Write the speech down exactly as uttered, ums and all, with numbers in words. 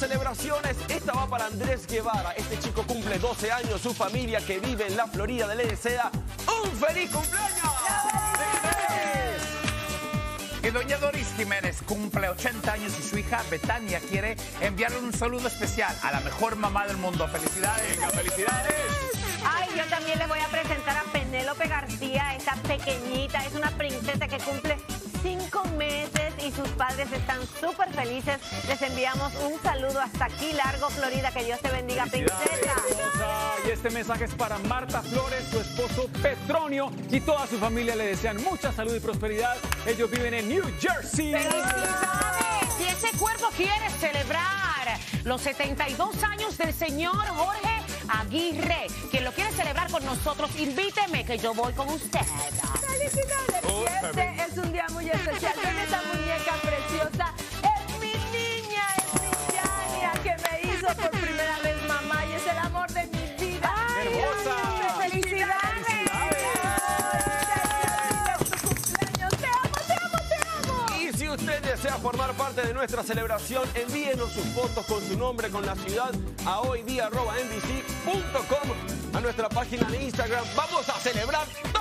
celebraciones. Esta va para Andrés Guevara. Este chico cumple doce años. Su familia que vive en la Florida le desea un feliz cumpleaños. Y doña Doris Jiménez cumple ochenta años y su hija Betania quiere enviarle un saludo especial a la mejor mamá del mundo. ¡Felicidades! Venga, felicidades. Ay, yo también les voy a presentar a Penélope García, esta pequeñita, es una princesa que cumple cinco meses y sus padres están súper felices. Les enviamos un saludo hasta aquí, Largo, Florida. Que Dios te bendiga, princesa. Y este mensaje es para Marta Flores, su esposo Petronio y toda su familia le desean mucha salud y prosperidad. Ellos viven en New Jersey. ¡Felicidades! Si ese cuerpo quiere celebrar los setenta y dos años del señor Jorge Aguirre, quien lo quiere celebrar con nosotros, invíteme que yo voy con usted. ¡Felicidades! Oh, Y este es un día muy especial. Ven esta muñeca preciosa. Es mi niña, es mi Yania, que me hizo por primera vez mamá y es el amor de mi vida. ¡Qué hermosa! ¡Felicidades! ¡Te amo, te amo, te amo! Y si usted desea formar parte de nuestra celebración, envíenos sus fotos con su nombre, con la ciudad, a hoydia arroba n b c punto com, a nuestra página de Instagram. Vamos a celebrar